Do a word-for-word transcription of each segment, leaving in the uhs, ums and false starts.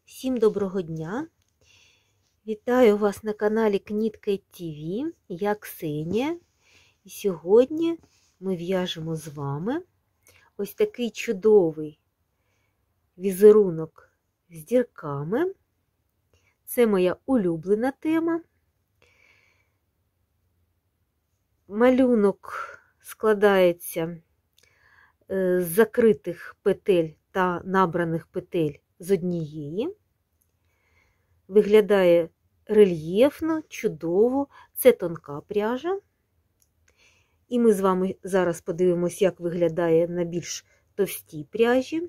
Всім доброго дня! Вітаю вас на каналі Knitket ті ві. Я Ксенія. І сьогодні ми в'яжемо з вами ось такий чудовий візерунок з дірками. Це моя улюблена тема. Малюнок складається з закритих петель та набраних петель з однієї. Виглядає рельєфно, чудово. Це тонка пряжа. І ми з вами зараз подивимось, як виглядає на більш товстій пряжі.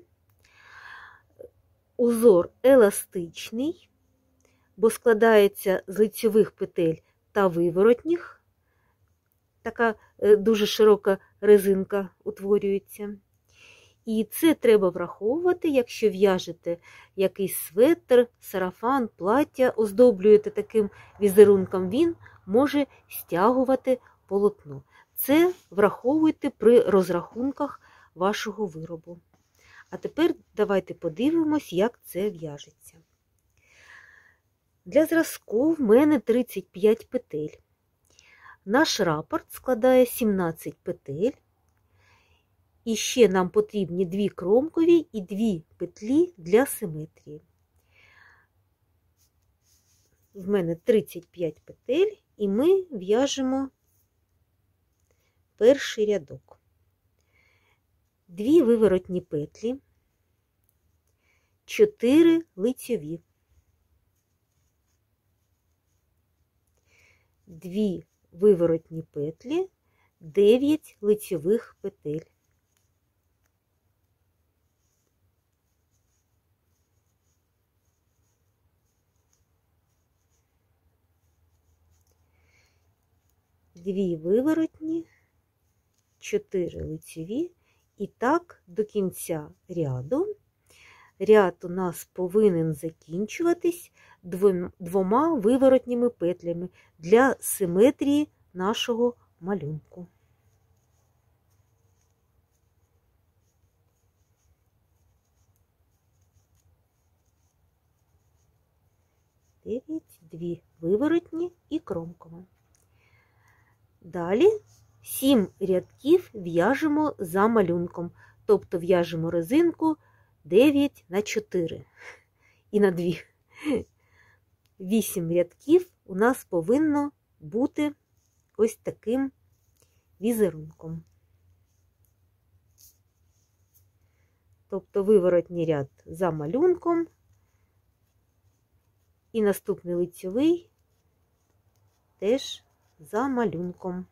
Узор еластичний, бо складається з лицьових петель та виворотніх. Така дуже широка резинка утворюється. І це треба враховувати, якщо в'яжете якийсь светр, сарафан, плаття, оздоблюєте таким візерунком, він може стягувати полотно. Це враховуйте при розрахунках вашого виробу. А тепер давайте подивимось, як це в'яжеться. Для зразку в мене тридцять п'ять петель. Наш рапорт складає сімнадцять петель. І ще нам потрібні дві кромкові і дві петлі для симетрії. В мене тридцять п'ять петель, і ми в'яжемо перший рядок. Дві виворотні петлі, чотири лицьові, дві виворотні петлі, дев'ять лицьових петель. Дві виворотні, чотири лицьові, і так до кінця ряду. Ряд у нас повинен закінчуватись двома виворотніми петлями для симетрії нашого малюнку. дев'ять, дві виворотні і кромкова. Далі сім рядків в'яжемо за малюнком, тобто в'яжемо резинку дев'ять на чотири і на дві. вісім рядків у нас повинно бути ось таким візерунком. Тобто виворотній ряд за малюнком і наступний лицьовий теж за малюнком.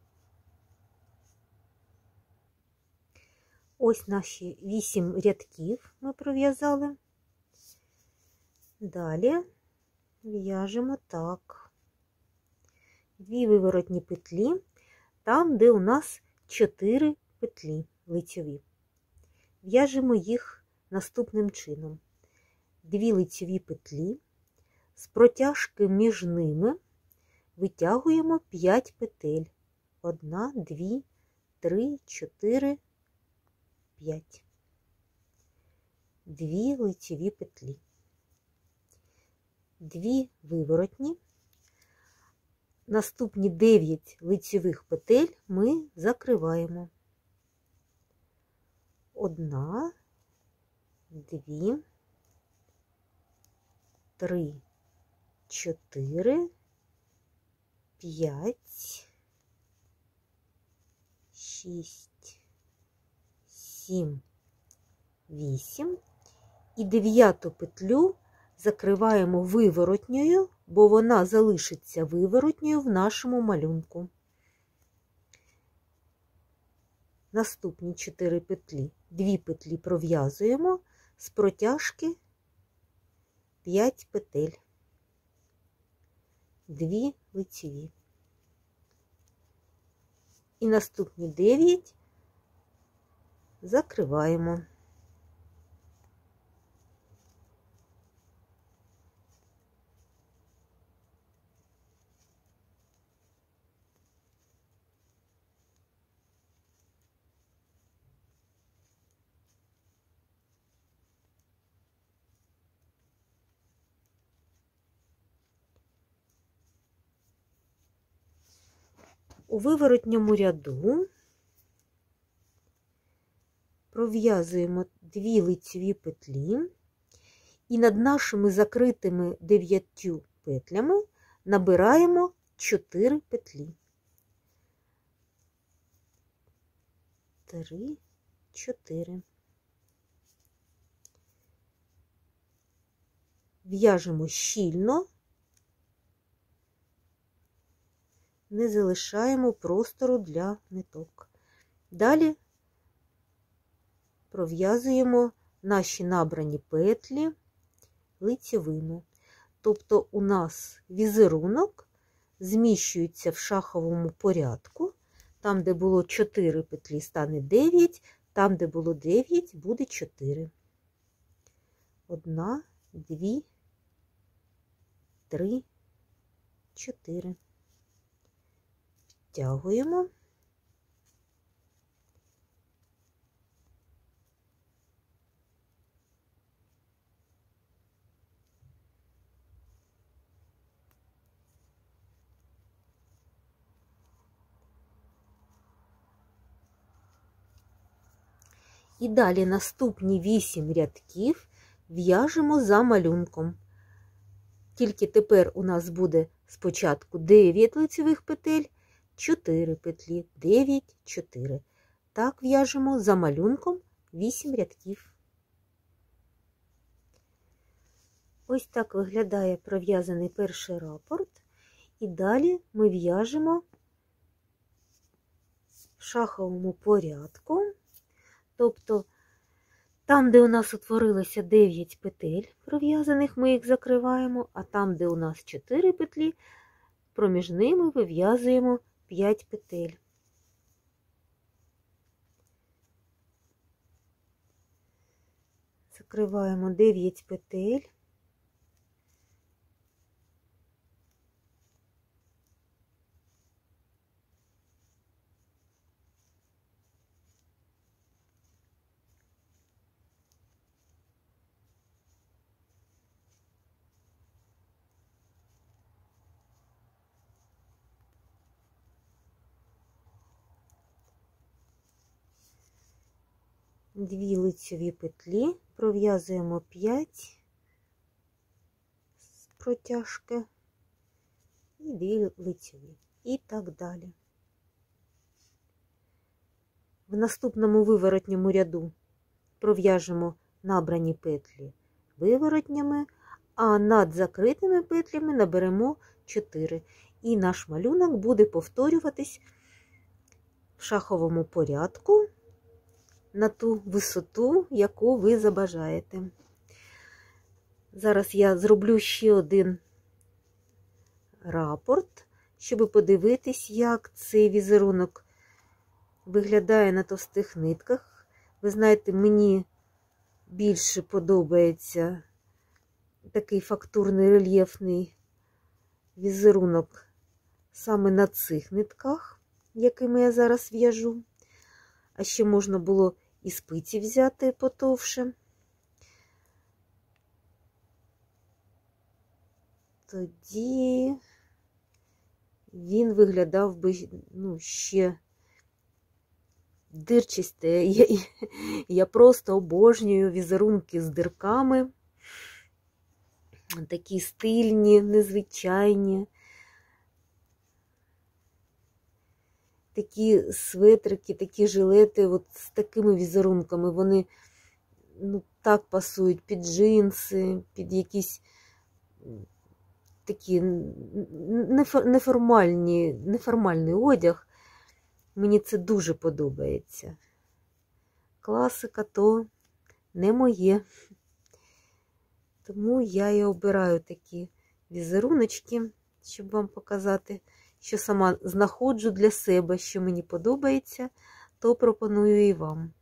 Ось наші вісім рядків ми пров'язали. Далі в'яжемо так. Дві виворотні петлі, там, де у нас чотири петлі лицьові. В'яжемо їх наступним чином. Дві лицьові петлі, з протяжки між ними витягуємо п'ять петель. Одна, дві, три, чотири, п'ять. Дві лицьові петлі. Дві виворотні. Наступні дев'ять лицьових петель ми закриваємо. Одна, дві, три, чотири, п'ять, шість, сім, вісім. І дев'яту петлю закриваємо виворотньою, бо вона залишиться виворотньою в нашому малюнку. Наступні чотири петлі, дві петлі пров'язуємо з протяжки п'ять петель. Дві лицьові. І наступні дев'ять закриваємо. У виворотньому ряду пров'язуємо дві лицеві петлі і над нашими закритими дев'ятью петлями набираємо чотири петлі. Три, чотири. В'яжемо щільно, не залишаємо простору для ниток. Далі пров'язуємо наші набрані петлі лицевими. Тобто у нас візерунок зміщується в шаховому порядку. Там, де було чотири петлі, стане дев'ять, там, де було дев'ять, буде чотири. Одна, дві, три, чотири. Підтягуємо. І далі наступні вісім рядків в'яжемо за малюнком. Тільки тепер у нас буде спочатку дев'ять лицевих петель, чотири петлі, дев'ять, чотири. Так в'яжемо за малюнком вісім рядків. Ось так виглядає пров'язаний перший рапорт. І далі ми в'яжемо в шаховому порядку. Тобто, там, де у нас утворилося дев'ять петель пров'язаних, ми їх закриваємо, а там, де у нас чотири петлі, проміж ними вив'язуємо п'ять петель. Закриваємо дев'ять петель. Дві лицеві петлі, пров'язуємо п'ять з протяжки і дві лицеві. І так далі. В наступному виворотньому ряду пров'яжемо набрані петлі виворотнями, а над закритими петлями наберемо чотири. І наш малюнок буде повторюватись в шаховому порядку на ту висоту, яку ви забажаєте. Зараз я зроблю ще один рапорт, щоб подивитись, як цей візерунок виглядає на товстих нитках. Ви знаєте, мені більше подобається такий фактурний рельєфний візерунок саме на цих нитках, якими я зараз в'яжу. А ще можна було і спиці взяти потовше. Тоді він виглядав би, ну, ще дирчасте. Я, я просто обожнюю візерунки з дирками. Такі стильні, незвичайні. Такі светрики, такі жилети от з такими візерунками, вони, ну, так пасують під джинси, під якісь такі неформальні, неформальний одяг. Мені це дуже подобається. Класика то не моє. Тому я і обираю такі візеруночки, щоб вам показати, що сама знаходжу для себе, що мені подобається, то пропоную і вам.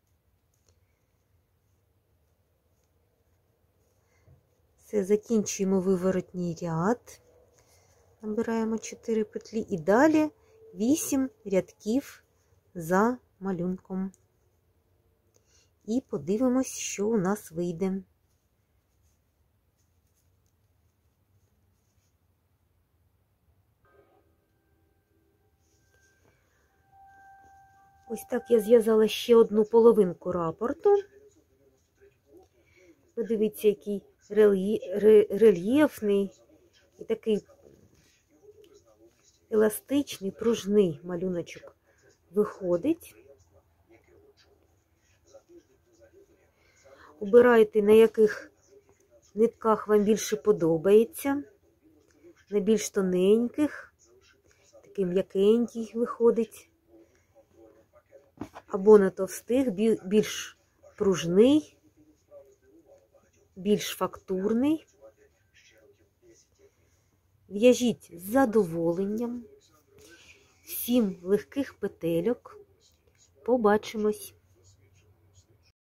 Все, закінчуємо виворотній ряд. Набираємо чотири петлі і далі вісім рядків за малюнком. І подивимось, що у нас вийде. Ось так я зв'язала ще одну половинку рапорту. Подивіться, який рельєфний і такий еластичний, пружний малюночок виходить. Обирайте, на яких нитках вам більше подобається. На більш тоненьких, такий м'якенький виходить. Або на товстих, більш пружний, більш фактурний. В'яжіть з задоволенням. Всім легких петельок. Побачимось!